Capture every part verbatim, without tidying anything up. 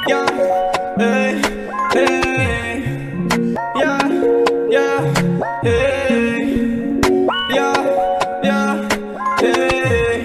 Ja, ej, ej, ja, ja, ej, ja, ja, ej,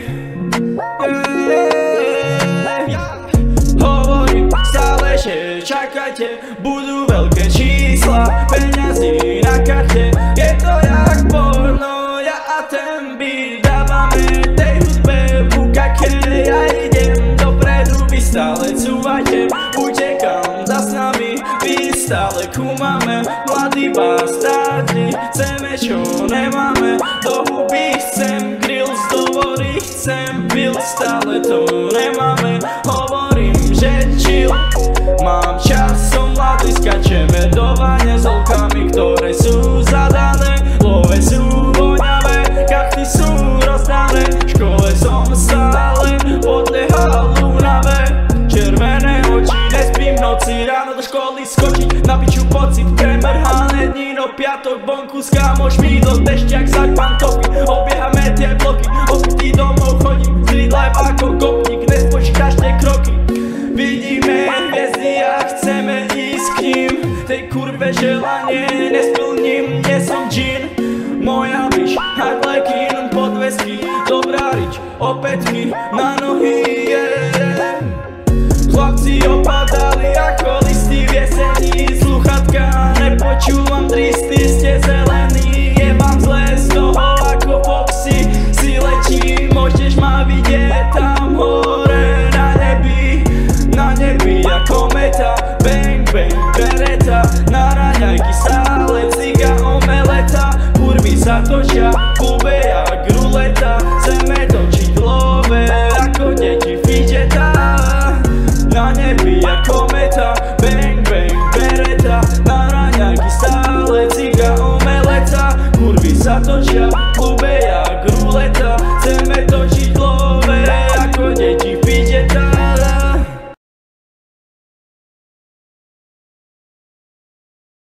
ej, ja. Hovorím stále, že čakajte, budú veľké čísla, peňazí na karte. Je to jak porno, ja a ten beat dávame tej hudbe bukake. Ja idem dopredu, vy stále cúvajte, utekam za s nami, vy stále kúmame. Mladí bastardi, chceme čo nemáme, do huby chcem grill, z dovory chcem pil, stále to nemáme. Hovorím, že chill, mám čas, som mladý, skačeme do vane s holkami, ktoré sú zadané, love sú voňavé, karty sú rozdané, v škole som stále podliehal únave. Červené oči, nespím v noci, ráno do školy skočiť, na piču pocit, premrhané dní, no piatok vonku s kamošmi, do dešťak zaď pantofy, obiehame tie bloky, opitý domov chodím, street life ako kopník, nespočítaš tie kroky. Vidíme hviezdy a chceme ísť k ním, tej kurve želanie